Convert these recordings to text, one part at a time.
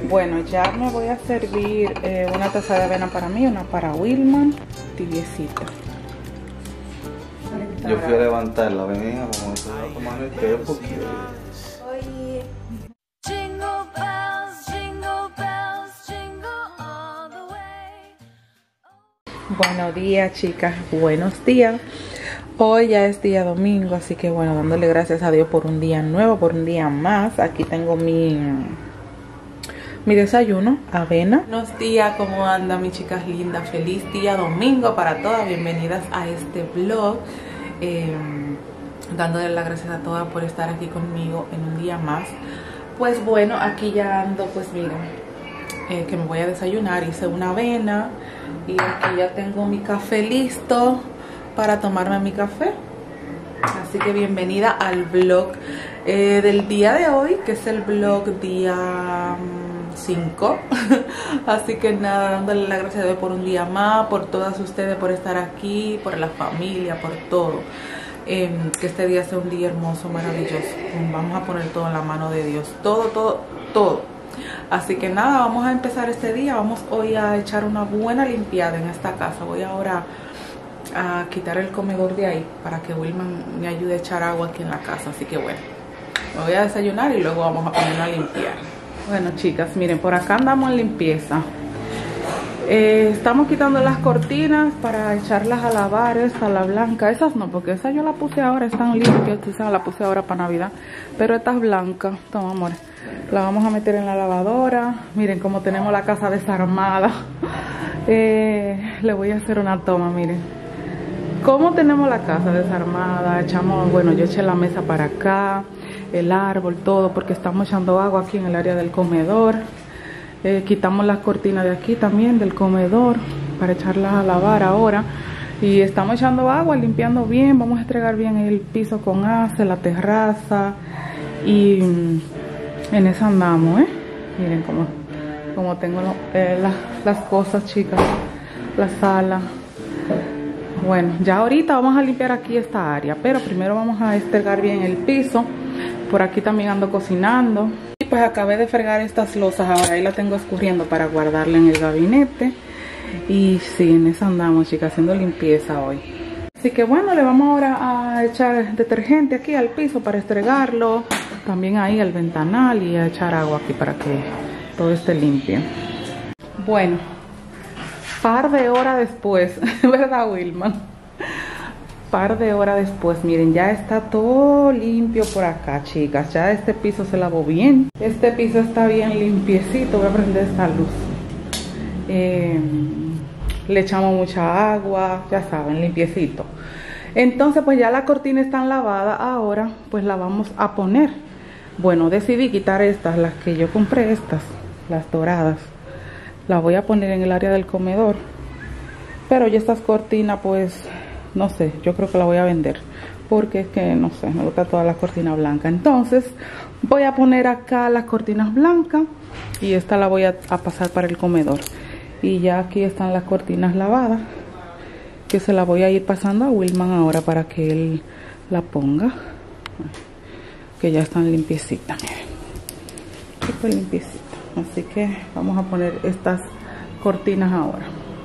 Bueno, ya me voy a servir una taza de avena para mí, una para Wilman, tibiecita. Yo fui a levantar la avenida como se va a tomar el té porque... Buenos días, chicas, buenos días. Hoy ya es día domingo, así que bueno, dándole gracias a Dios por un día nuevo, por un día más. Aquí tengo mi desayuno, avena. Buenos días, ¿cómo andan mis chicas lindas? Feliz día domingo para todas. Bienvenidas a este vlog. Dándole las gracias a todas por estar aquí conmigo en un día más. Pues bueno, aquí ya ando, pues miren, que me voy a desayunar. Hice una avena y aquí ya tengo mi café listo para tomarme mi café. Así que bienvenida al vlog del día de hoy, que es el vlog día 5. Así que nada, dándole las gracias a Dios por un día más, por todas ustedes, por estar aquí, por la familia, por todo. Que este día sea un día hermoso, maravilloso. Vamos a poner todo en la mano de Dios, todo. Así que nada, vamos a empezar este día. Vamos hoy a echar una buena limpiada en esta casa. Voy ahora a quitar el comedor de ahí para que Wilman me ayude a echar agua aquí en la casa. Así que bueno, me voy a desayunar y luego vamos a ponernos a limpiar. Bueno, chicas, miren, por acá andamos en limpieza. Estamos quitando las cortinas para echarlas a lavar. Esta, la blanca, esas no, porque esa yo la puse ahora, están limpias, esa la puse ahora para Navidad. Pero esta es blanca, toma amor, la vamos a meter en la lavadora. Miren cómo tenemos la casa desarmada. Le voy a hacer una toma, miren cómo tenemos la casa desarmada. Echamos, bueno, yo eché la mesa para acá, el árbol, todo, porque estamos echando agua aquí en el área del comedor. Quitamos las cortinas de aquí también del comedor para echarlas a lavar ahora. Y estamos echando agua, limpiando bien. Vamos a estregar bien el piso con ace, la terraza. Y en eso andamos, miren cómo tengo las cosas, chicas. La sala. Bueno, ya ahorita vamos a limpiar aquí esta área, pero primero vamos a estregar bien el piso. Por aquí también ando cocinando. Y pues acabé de fregar estas losas, ahora ahí la tengo escurriendo para guardarla en el gabinete. Y sí, en eso andamos, chicas, haciendo limpieza hoy. Así que bueno, le vamos ahora a echar detergente aquí al piso para estregarlo. También ahí al ventanal y a echar agua aquí para que todo esté limpio. Bueno, par de horas después, ¿verdad, Wilman? Par de horas después, miren, ya está todo limpio por acá, chicas. Ya este piso se lavó bien. Este piso está bien limpiecito. Voy a prender esta luz. Le echamos mucha agua, ya saben, limpiecito. Entonces pues ya las cortinas están lavadas. Ahora pues la vamos a poner. Bueno, decidí quitar estas, las que yo compré, estas, las doradas. Las voy a poner en el área del comedor. Pero ya estas cortinas pues no sé, yo creo que la voy a vender, porque es que no sé, me gustan todas las cortinas blancas. Entonces voy a poner acá las cortinas blancas y esta la voy a pasar para el comedor. Y ya aquí están las cortinas lavadas, que se la voy a ir pasando a Wilman ahora para que él la ponga, que ya están limpiecitas, miren, súper limpiecitas. Así que vamos a poner estas cortinas ahora.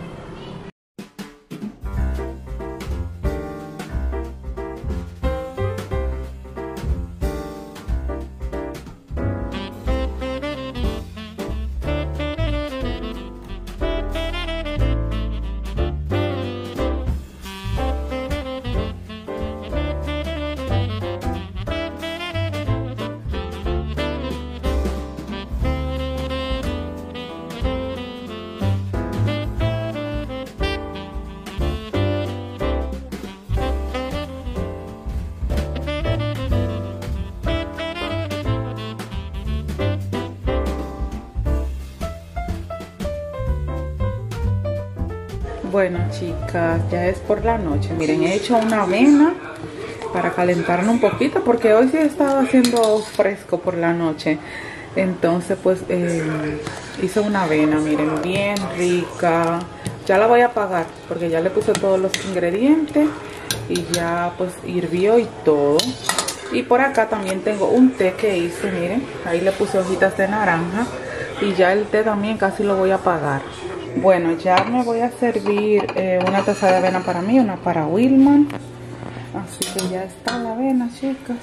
Bueno, chicas, ya es por la noche. Miren, he hecho una avena para calentarla un poquito, porque hoy sí he estado haciendo fresco por la noche. Entonces pues hice una avena, miren, bien rica. Ya la voy a apagar porque ya le puse todos los ingredientes y ya pues hirvió y todo. Y por acá también tengo un té que hice, miren, ahí le puse hojitas de naranja Y ya el té también casi lo voy a apagar. Bueno, ya me voy a servir una taza de avena para mí, una para Wilman. Así que ya está la avena, chicas.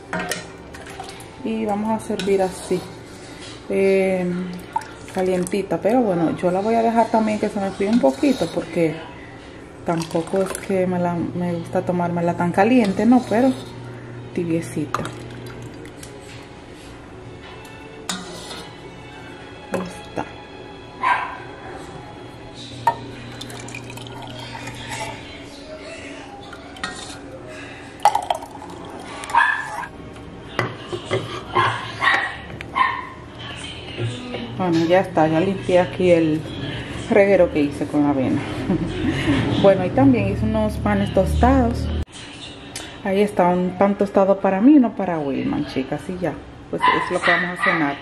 Y vamos a servir así, calientita. Pero bueno, yo la voy a dejar también que se me fríe un poquito, porque tampoco es que me gusta tomármela tan caliente, no, pero tibiecita. Ahí está. Bueno, ya está, ya limpié aquí el reguero que hice con la avena. Bueno, y también hice unos panes tostados. Ahí está, un pan tostado para mí y uno para Wilman, chicas. Y ya, pues es lo que vamos a cenar.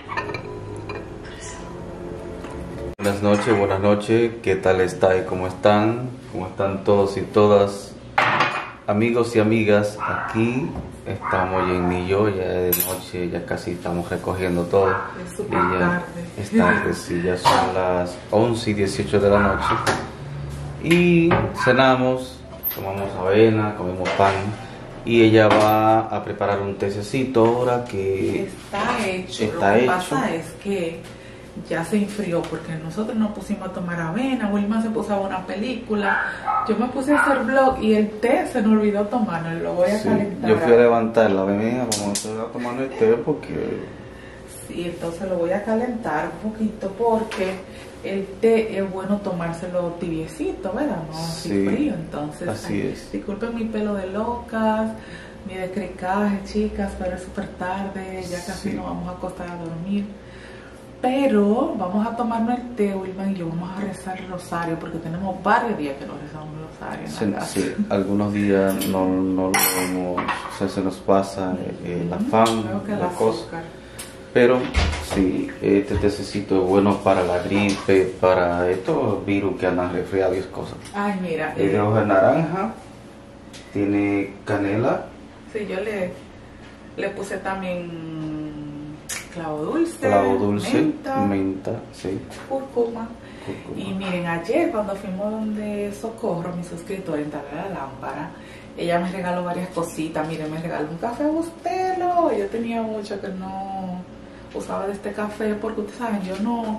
Buenas noches, ¿qué tal está y cómo están? ¿Cómo están todos y todas? Amigos y amigas, aquí estamos Jenny y yo, ya de noche, ya casi estamos recogiendo todo. Es súper tarde. Es tarde, sí, ya son las 11:18 de la noche. Y cenamos, tomamos avena, comemos pan. Y ella va a preparar un tececito ahora que está hecho. Está Lo que hecho. pasa es que ya se enfrió porque nosotros nos pusimos a tomar avena, Wilma se puso a ver una película, yo me puse a hacer vlog y el té se me olvidó tomarlo, lo voy a calentar. Yo fui a levantar la avena, vamos a tomar el té porque... Sí, entonces lo voy a calentar un poquito porque el té es bueno tomárselo tibiecito, ¿verdad? No así Sí, frío, entonces. así es. Disculpen mi pelo de locas, mi descricaje, chicas, pero es súper tarde, ya casi Sí. nos vamos a acostar a dormir. Pero vamos a tomarnos el té, Wilman y yo vamos a rezar el rosario porque tenemos varios días que no rezamos el rosario en la casa. Sí, algunos días no lo vemos, o sea, se nos pasa el afán, Creo que el la cosa. azúcar. Pero sí, este tececito es bueno para la gripe, para estos virus que andan resfriados y cosas. Ay, mira. Es de hoja de naranja, tiene canela. Sí, yo le puse también clavo dulce, Menta, sí. cúrcuma. Y miren, ayer cuando fuimos donde Socorro, mi suscriptora, instalé la lámpara, ella me regaló varias cositas. Miren, me regaló un café Bustelo. Yo tenía mucho que no usaba de este café porque ustedes saben, yo no,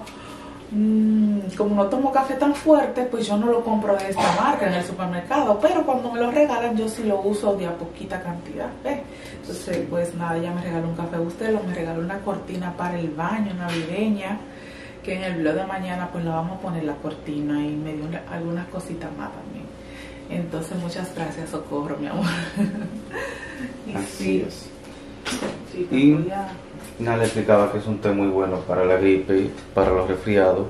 como no tomo café tan fuerte, pues yo no lo compro de esta marca en el supermercado, pero cuando me lo regalan yo sí lo uso de a poquita cantidad, ¿ves? Entonces pues nada, ella me regaló un café Bustelo, me regaló una cortina para el baño navideña, que en el vlog de mañana pues la vamos a poner la cortina, y me dio algunas cositas más también. Entonces muchas gracias, Socorro, mi amor. Y Así sí, es. sí, Y voy a... nada, le explicaba que es un té muy bueno para la gripe, para los resfriados.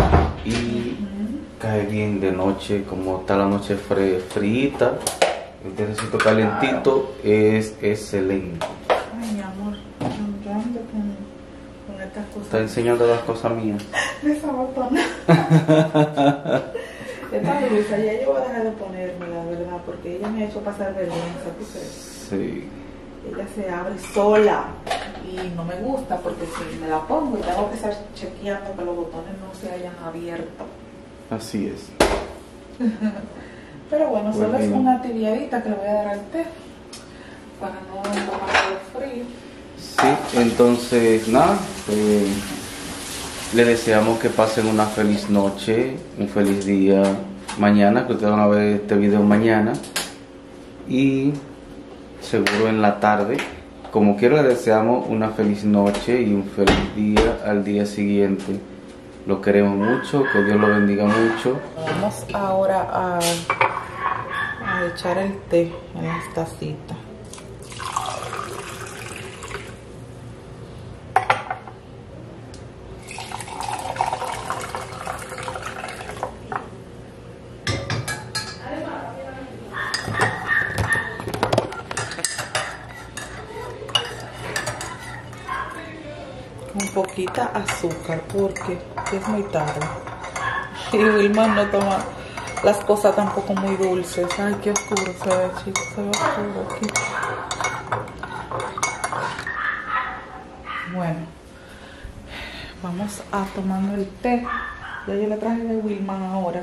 Y cae bien de noche, como está la noche fríita, el tececito calentito es excelente. Ay, mi amor, yo ando con estas cosas. Está enseñando las cosas mías. De esa botona. Esta blusa ya yo voy a dejar de ponérmela, la verdad, porque ella me ha hecho pasar vergüenza, ¿tú crees? Sí. Ella se abre sola y no me gusta porque si me la pongo y tengo que estar chequeando que los botones no se hayan abierto. Así es. Pero bueno, solo Pues es bien. una tibiadita que le voy a dar al té para no tomarlo frío. Sí, entonces nada, le deseamos que pasen una feliz noche, un feliz día mañana, que ustedes van a ver este video mañana. Y seguro en la tarde, como quiera, le deseamos una feliz noche y un feliz día al día siguiente. Lo queremos mucho, que Dios lo bendiga mucho. Vamos ahora a echar el té en las tacitas. Con poquita azúcar porque es muy tarde. Y Wilman no toma las cosas tampoco muy dulces. Ay, qué oscuro se ve, chicos. Se ve oscuro aquí. Bueno, vamos a tomando el té. Ya yo le traje de Wilman ahora.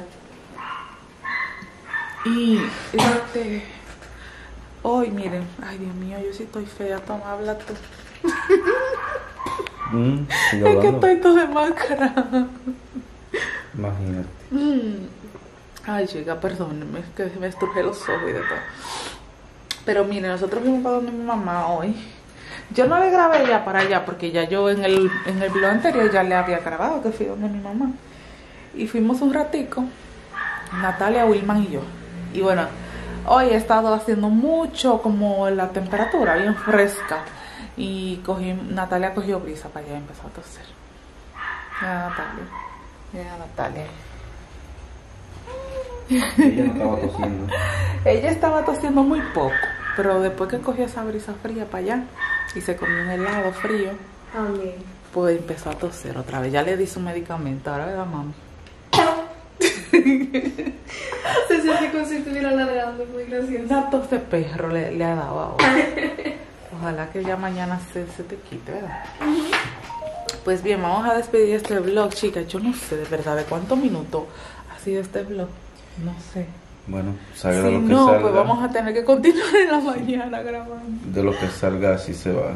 Y hoy miren, ay Dios mío, yo sí estoy fea. Toma, habla tú. Es que estoy toda de máscara. Imagínate. Ay, chica, perdónenme, es que me estrujé los ojos y de todo. Pero miren, nosotros fuimos para donde mi mamá hoy. Yo no le grabé ya para allá porque ya yo en el video anterior ya le había grabado que fui donde mi mamá. Y fuimos un ratico, Natalia, Wilman y yo. Y bueno, hoy he estado haciendo mucho como la temperatura bien fresca. Y Natalia cogió brisa para allá y empezó a toser. Mira Natalia. Ella no estaba tosiendo. Ella estaba tosiendo muy poco, pero después que cogió esa brisa fría para allá y se comió un helado frío, pues empezó a toser otra vez. Ya le di su medicamento, ahora le da mami. Se siente como si estuviera ladrando, muy gracioso. Una tos de perro le ha dado ahora. Ojalá que ya mañana se te quite, ¿verdad? Pues bien, vamos a despedir este vlog, chicas. Yo no sé de verdad de cuántos minutos ha sido este vlog. No sé. Bueno, salga Si lo que no, salga. pues vamos a tener que continuar en la mañana grabando. De lo que salga así se va.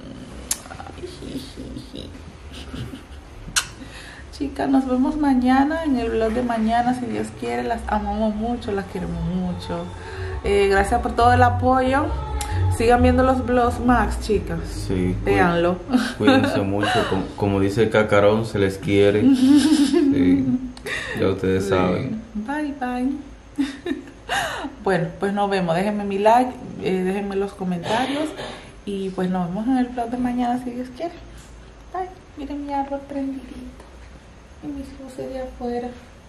Chicas, nos vemos mañana en el vlog de mañana, si Dios quiere. Las amamos mucho, las queremos mucho. Gracias por todo el apoyo. Sigan viendo los vlogs Max, chicas. Sí. Véanlo. Cuídense mucho. Como dice el Cacarón, se les quiere. Sí. Ya ustedes saben. Bye, bye. Bueno, pues nos vemos. Déjenme mi like, déjenme los comentarios. Y pues nos vemos en el vlog de mañana, si Dios quiere. Bye. Miren mi árbol prendidito. Y mis luces de afuera.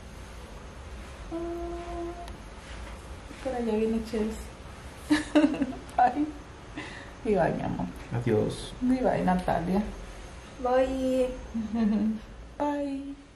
Por allá viene Chelsea. Bye. Y bye, mi amor. Adiós. Y bye, Natalia. Bye. Bye.